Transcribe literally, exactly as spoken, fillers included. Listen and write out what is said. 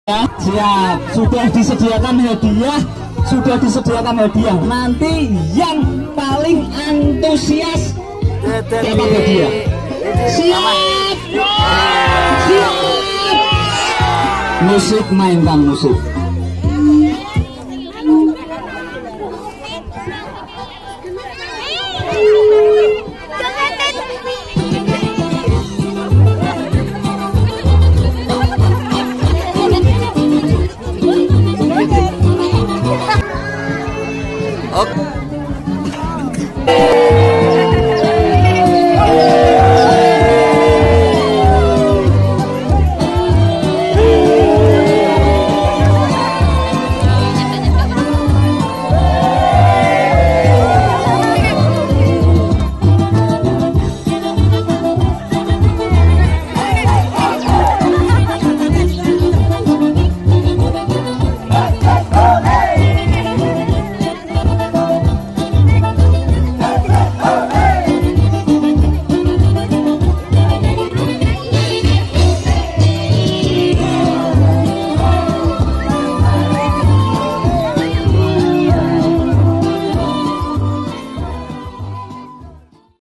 Ya, siap. Sudah disediakan hadiah, sudah disediakan hadiah. Nanti yang paling antusias dapat hadiah. Siap. Siap. Musik, mainkan musik. Oke.